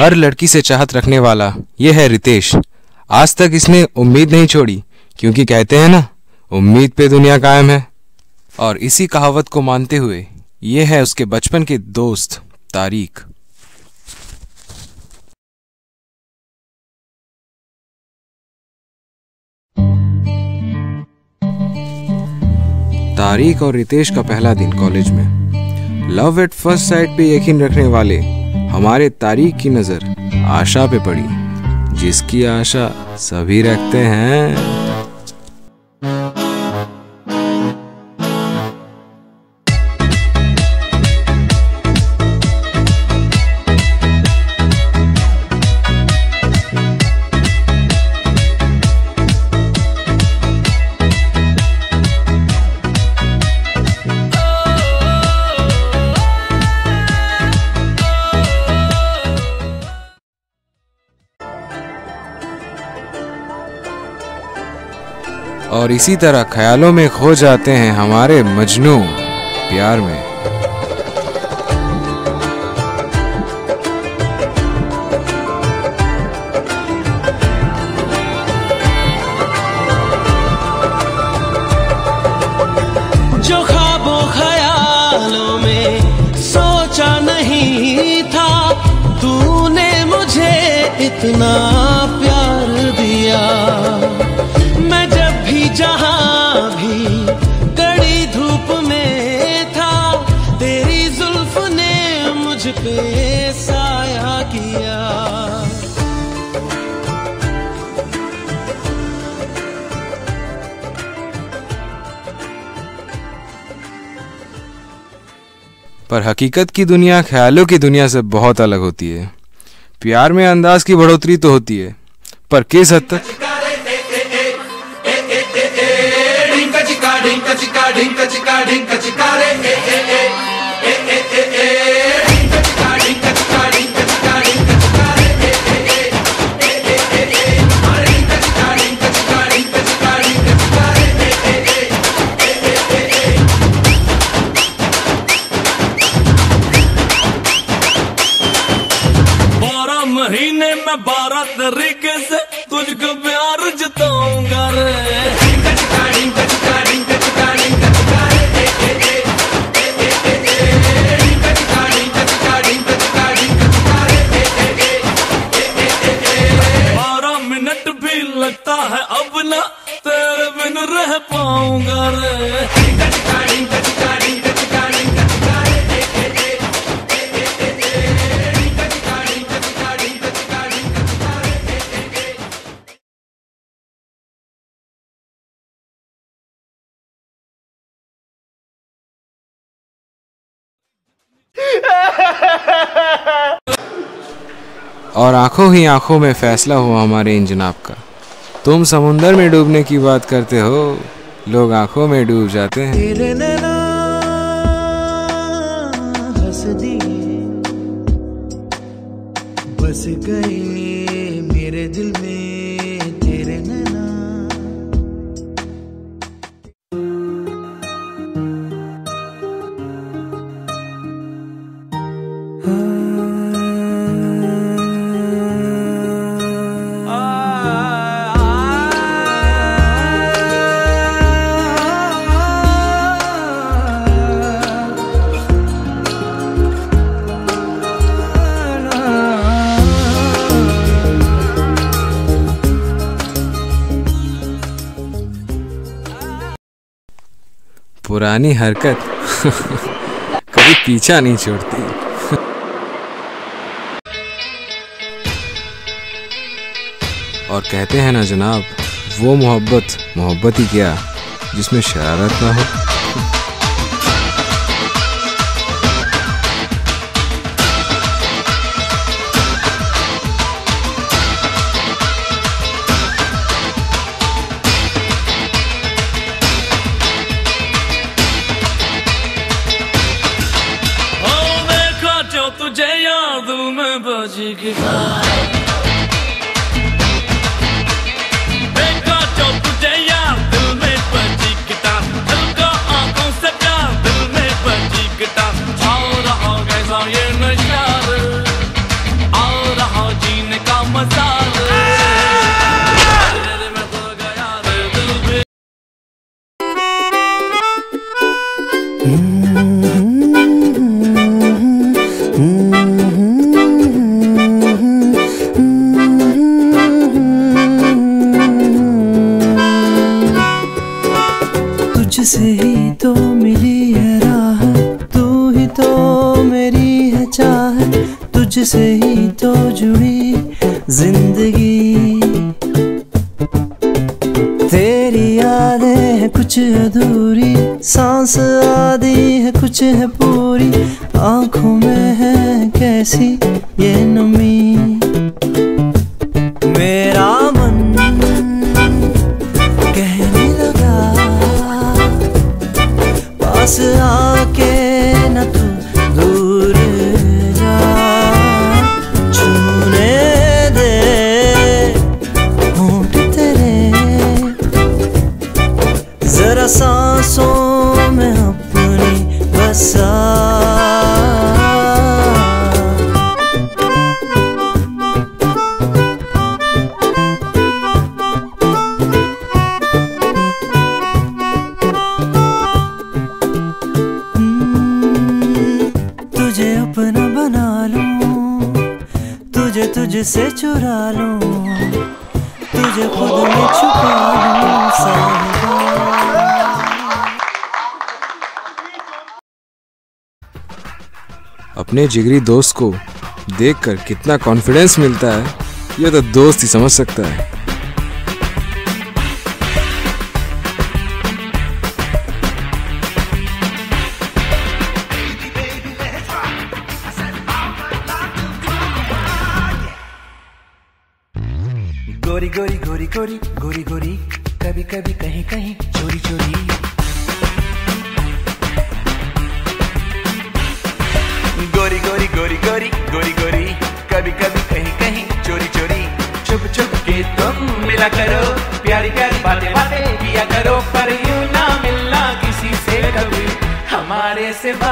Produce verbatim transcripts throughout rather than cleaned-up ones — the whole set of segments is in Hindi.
हर लड़की से चाहत रखने वाला ये है रितेश। आज तक इसने उम्मीद नहीं छोड़ी, क्योंकि कहते हैं ना, उम्मीद पे दुनिया कायम है। और इसी कहावत को मानते हुए ये है उसके बचपन के दोस्त तारिक। तारिक और रितेश का पहला दिन कॉलेज में। लव एट फर्स्ट साइट पे यकीन रखने वाले हमारे तारिक की नजर आशा पे पड़ी, जिसकी आशा सभी रखते हैं। और इसी तरह ख्यालों में खो जाते हैं हमारे मजनू प्यार में। जो ख्वाबों ख्यालों में सोचा नहीं था, तूने मुझे इतना प्यार दिया। मैं जब भी जहां भी कड़ी धूप में था, तेरी जुल्फ ने मुझ पे साया किया। पर हकीकत की दुनिया ख्यालों की दुनिया से बहुत अलग होती है। प्यार में अंदाज की बढ़ोतरी तो होती है, पर किस हद तक। बारह महीने में बारह तरीके से तुझको प्यार जताऊंगा रे। लगता है अब ना तेरे बिन रह पाऊंगा रे। और आंखों ही आंखों में फैसला हुआ हमारे इन जनाब का। तुम समुंदर में डूबने की बात करते हो, लोग आंखों में डूब जाते हैं। तेरे नैना हंस दिए, बस गए मेरे दिल में तेरे नैना। पुरानी हरकत कभी पीछा नहीं छोड़ती। और कहते हैं ना जनाब, वो मोहब्बत मोहब्बत ही क्या जिसमें शरारत ना हो। तुझे याद में बजी देखा जो तुझे याद दिल में बजी गिटार, दिल का आंखों से प्यार दिल में बजी गिटार। और रहा कैसा ये नशा, और रहा तुझसे ही तो मिली है राह, तू ही तो मेरी है चाह, तुझसे ही तो जुड़ी जिंदगी। तेरी यादें हैं कुछ अधूरी, सांस आधी है कुछ है पूरी, आंखों में है कैसी ये नमी। मेरा मन कहने लगा पास आके न तू दूर जा, छूने दे होंठ तेरे जरा सांसों में अपनी बसा। तुझे अपना बना लूं, तुझे तुझसे चुरा लूं, तुझे खुद में छुपा लूं साहिबा। अपने जिगरी दोस्त को देखकर कितना कॉन्फिडेंस मिलता है, यह तो दोस्त ही समझ सकता है। गोरी गोरी गोरी गोरी गोरी गोरी, कभी कभी कहीं कहीं चोरी चोरी। गोरी गोरी गोरी गोरी गोरी गोरी, कभी कभी कहीं कहीं चोरी चोरी। छुप छुप के तुम मिला करो, प्यारी प्यारी बातें बातें किया करो, पर यूं ना मिलना किसी से कभी हमारे सिवा।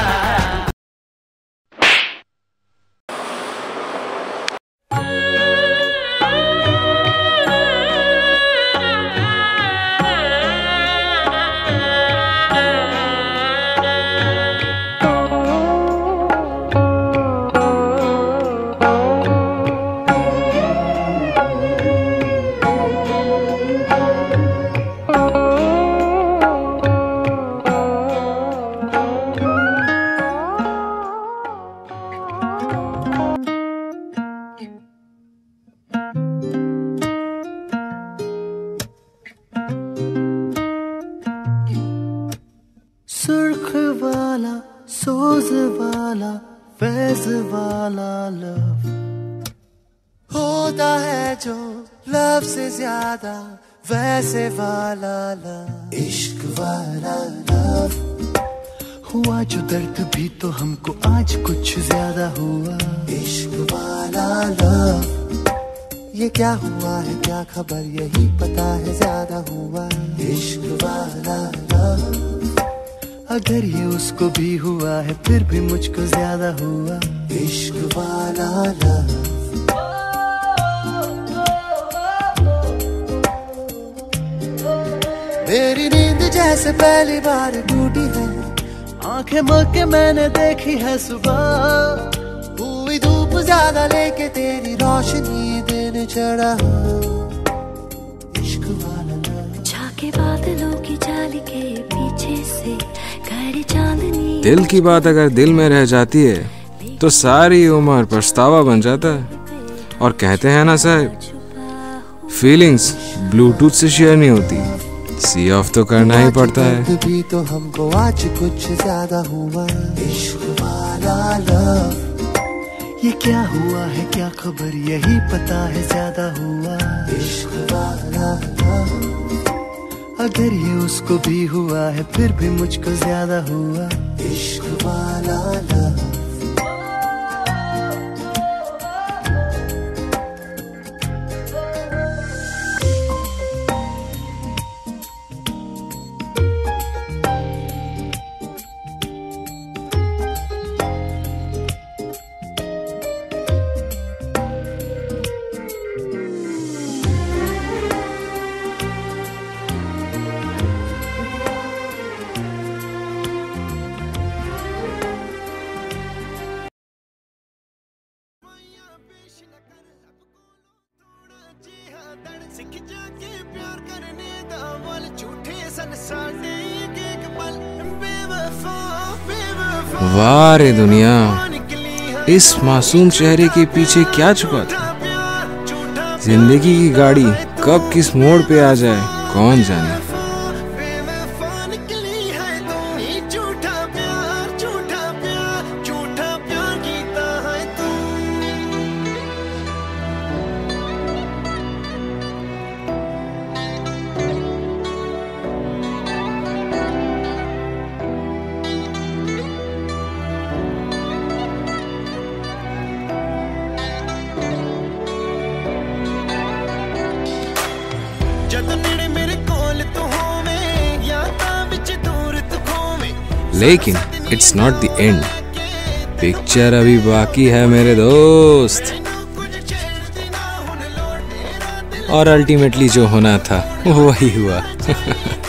सुर्ख वाला सोज वाला फैज वाला लव होता है जो लव से ज्यादा वैसे वाला लव। इश्क वाला लव हुआ जो दर्द भी तो हमको आज कुछ ज्यादा हुआ। इश्क वाला लव ये क्या हुआ है क्या खबर यही पता है ज्यादा हुआ। इश्क वाला लव अगर ये उसको भी हुआ है फिर भी मुझको ज्यादा हुआ। इश्क वाला लव मेरी नींद जैसे पहली बार टूटी है, आंखें मल के मैंने देखी है सुबह। हुई धूप ज्यादा लेके तेरी रोशनी दिन चढ़ा। इश्क वाला लव झाके बादलों की जाली के पीछे से घर चांदनी। दिल की बात अगर दिल में रह जाती है तो सारी उम्र पछतावा बन जाता है। और कहते हैं ना साहब, फीलिंग्स ब्लूटूथ से शेयर नहीं होती, सी ऑफ तो करना ही पड़ता है। भी तो हमको आज कुछ ज्यादा हुआ। इश्क वाला लव ये क्या हुआ है क्या खबर यही पता है ज्यादा हुआ। इश्क वाला लव अगर ये उसको भी हुआ है फिर भी मुझको ज्यादा हुआ। इश्क वाला लव ਸਿੱਖ ਜਾ ਕੇ ਪਿਆਰ ਕਰਨੇ ਦਾ ਵੱਲ ਝੂਠੇ ਸਨ ਸਾਡੇ वाह रे दुनिया, इस मासूम चेहरे के पीछे क्या छुपा था। जिंदगी की गाड़ी कब किस मोड़ पे आ जाए कौन जाने। लेकिन it's not the end, picture अभी बाकी है मेरे दोस्त। और अल्टीमेटली जो होना था वही हुआ।